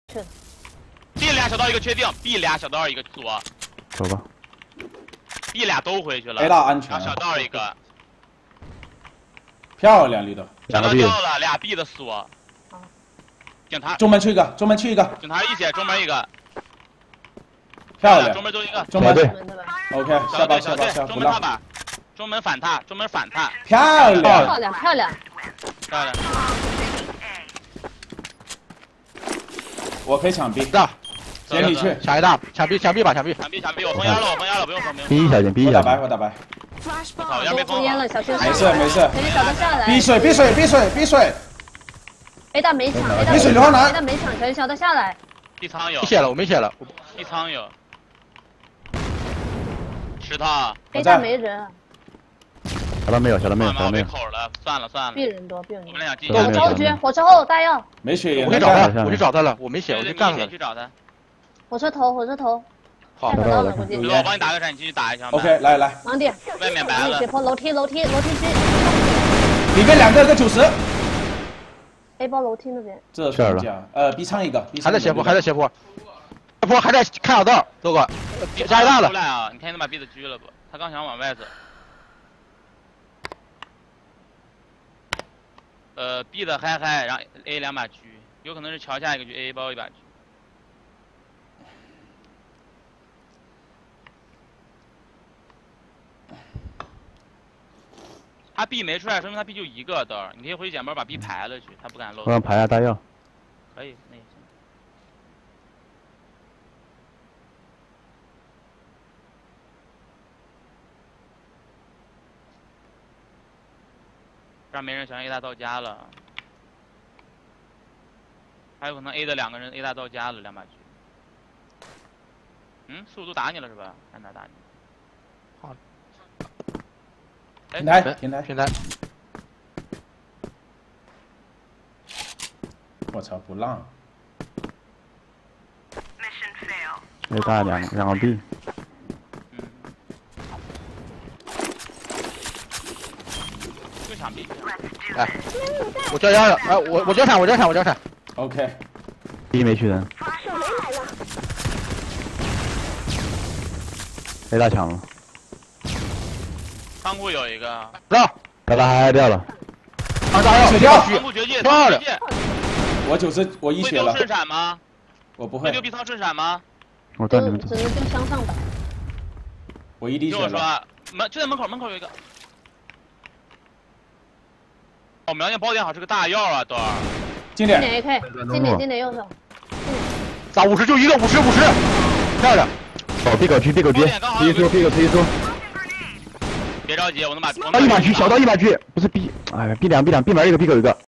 是。 B 俩小道一个确定 ，B 俩小道一个左。 走吧。 B 俩都回去了。 A 大安全。 然后小道一个。 漂亮，绿的。 小道掉了，俩 B 的锁。警察。 中门去一个，中门去一个。 警察一血，中门一个。 漂亮， 中门就一个， 中门对 ，OK， 下吧下吧下， 中门踏板，中门反踏，中门反踏， 漂亮， 漂亮漂亮漂亮。 我可以抢 B， 大， 接你去， 抢一大，抢 B 吧，抢 B， 我封烟了，我封烟了，不用封。 逼一下先，逼一下。 我打白。 好像被封烟了，小心。 没事。 肯定小的下来。 逼水。 A 大没抢 ，A 大没抢，全小的下来。 B 仓有。 没血了，我没血了。 B 仓有。石头。 A 大没人。 小的没有。 没口了，算了。 B 人多。 我们俩继续。 着急，火车后大药。 没血， 我去找他了，我没血，我去干了。 去找他。 火车头。 好， 看到了，估计。 我帮你打个闪，你继续打一下。 OK， 来。 盲点。 外面白了。 斜坡楼梯区。 里面2个90。 A 包楼梯那边。 这是假。B 仓一个。 还在斜坡。斜坡还在看小道，走过。加一大了。 出来啊！你看你把 B 的狙了不？他刚想往外走。B 的嗨，然后 A 2把狙，有可能是桥下一个狙 ，A 包1把狙。他 B 没出来，说明他 B 就一个刀，你可以回去捡包把 B 排了去，他不敢漏。 我让排下大药。 可以，那也行。这儿没人，小心 A 大到家了。还有可能 A 的2个人 A 大到家了，2把狙。速度打你了是吧？看哪打你？ 好。 平台。我操，不让。 A 大两个 B。 就想 B。 哎，我交枪了，哎，我交闪。 OK。 B 没去人。A 大抢了。 仓库有一个。 到。 大嗨掉了。 大药血掉。 仓库绝技。 漂亮。 我1血了。 会丢顺闪吗？ 我不会。 会丢 B 仓顺闪吗？ 我带你们走。 只能丢向上打。 我1滴血了。 听我说，就在门口有一个。哦，瞄见包点好是个大药啊，豆儿。 经典 AK，经典右手。 咋50就一个50，漂亮。 哦 ，B 狗狙，B 出。 别着急，我能把。 到1把狙，小到1把狙，不是 B， 哎 ，B 2，B 门一个，B 狗一个。